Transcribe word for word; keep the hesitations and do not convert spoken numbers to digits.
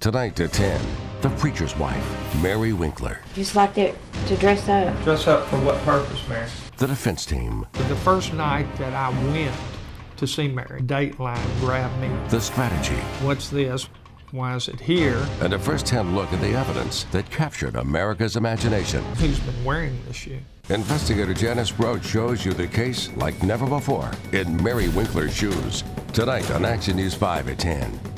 Tonight at ten, the preacher's wife, Mary Winkler. Just like that, to dress up. Dress up for what purpose, Mary? The defense team. The first night that I went to see Mary, Dateline grabbed me. The strategy. What's this? Why is it here? And a first-hand look at the evidence that captured America's imagination. Who's been wearing this shoe? Investigator Janice Roach shows you the case like never before in Mary Winkler's shoes. Tonight on Action News five at ten.